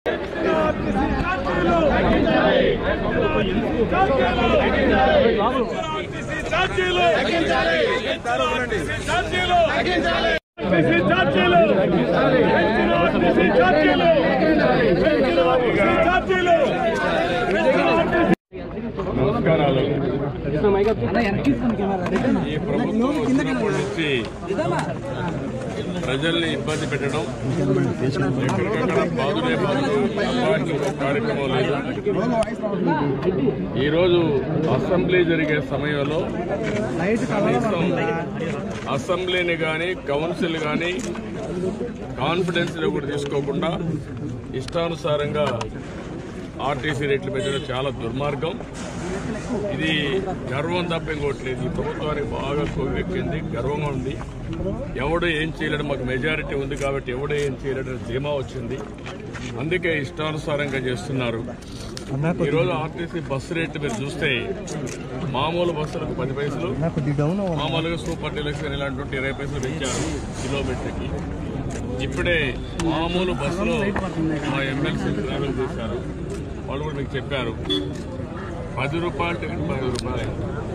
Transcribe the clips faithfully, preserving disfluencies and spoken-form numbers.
నమస్కారాలు. ఈ ప్రభుత్వం వచ్చినప్పటి నుంచి ప్రజల్ని ఇబ్బంది పెట్టడం, ఎక్కడికక్కడ బాధులే బాధలు, తప్ప కార్యక్రమం లేదు. ఈరోజు అసెంబ్లీ జరిగే సమయంలో కనీసం అసెంబ్లీని కానీ కౌన్సిల్ కానీ కాన్ఫిడెన్స్లో కూడా తీసుకోకుండా ఇష్టానుసారంగా ఆర్టీసీ రేట్లు పెంచడం చాలా దుర్మార్గం. ఇది గర్వం తప్ప ఇంకోట్లేదు. ఈ ప్రభుత్వానికి బాగా కొవ్వెక్కింది, గర్వంగా ఉంది. ఎవడో ఏం చేయలేడు, మాకు మెజారిటీ ఉంది కాబట్టి ఎవడో ఏం చేయలేడని ధీమా వచ్చింది. అందుకే ఇష్టానుసారంగా చేస్తున్నారు. ఈరోజు ఆర్టీసీ బస్సు రేట్లు మీరు చూస్తే మామూలు బస్సులకు పది పైసలు, మామూలుగా సూపర్ డీలక్స్ ఇలాంటి ఇరవై పైసలు పెంచారు కిలోమీటర్కి. ఇప్పుడే మామూలు బస్సులో మా ఎమ్మెల్సీ ట్రావెల్ చేశారు, వాళ్ళు కూడా మీకు చెప్పారు. పది రూపాయలు టికెట్ పది రూపాయలు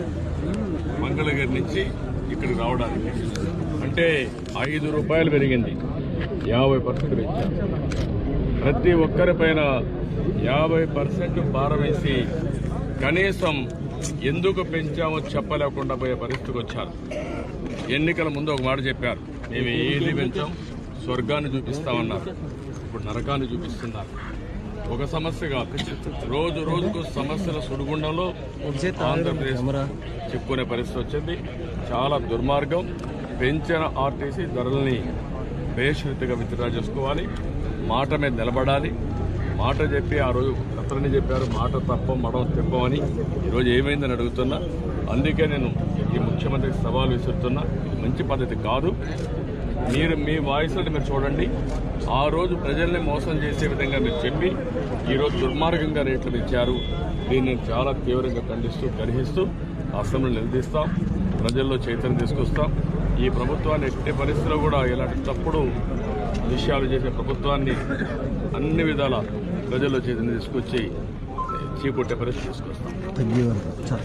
మంగళగిరి నుంచి ఇక్కడికి రావడానికి, అంటే ఐదు రూపాయలు పెరిగింది. యాభై పర్సెంట్ పెంచారు. ప్రతి ఒక్కరి పైన యాభై పర్సెంట్ భారం వేసి కనీసం ఎందుకు పెంచామో చెప్పలేకుండా పోయే పరిస్థితికి వచ్చారు. ఎన్నికల ముందు ఒక మాట చెప్పారు, మేము ఏది పెంచాం, స్వర్గాన్ని చూపిస్తామన్నారు. ఇప్పుడు నరకాన్ని చూపిస్తున్నారు. ఒక సమస్య కాదు, రోజు రోజుకు సమస్యల సుడిగుండంలో ఆంధ్రప్రదేశ్ చెప్పుకునే పరిస్థితి వచ్చింది. చాలా దుర్మార్గం. పెంచిన ఆర్టీసీ ధరల్ని బేషరతుగా విత్డ్రా చేసుకోవాలి, మాట మీద నిలబడాలి. మాట చెప్పి ఆ రోజు గతని చెప్పారు, మాట తప్ప మడం తెప్పమని. ఈరోజు ఏమైందని అడుగుతున్నా. అందుకే నేను ఈ ముఖ్యమంత్రికి సవాల్ విసురుతున్నా. మంచి పద్ధతి కాదు. మీరు మీ వాయిస్ని మీరు చూడండి. ఆ రోజు ప్రజల్ని మోసం చేసే విధంగా మీరు చెప్పి ఈరోజు దుర్మార్గంగా రేట్లు ఇచ్చారు. దీన్ని చాలా తీవ్రంగా ఖండిస్తూ గర్హిస్తూ అసెంబ్లీ నిలదీస్తాం, ప్రజల్లో చైతన్యం తీసుకొస్తాం. ఈ ప్రభుత్వాన్ని ఎట్టి పరిస్థితుల్లో కూడా ఇలాంటి తప్పుడు విషయాలు చేసే ప్రభుత్వాన్ని అన్ని విధాల ప్రజల్లో చైతన్యం తీసుకొచ్చి చీకొట్టే పరిస్థితి తీసుకొస్తాం.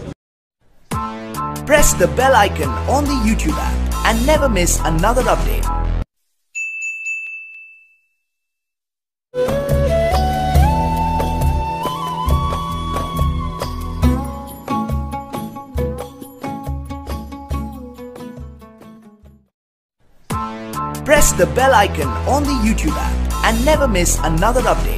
Press the bell icon on the YouTube app and never miss another update. Press the bell icon on the YouTube app and never miss another update.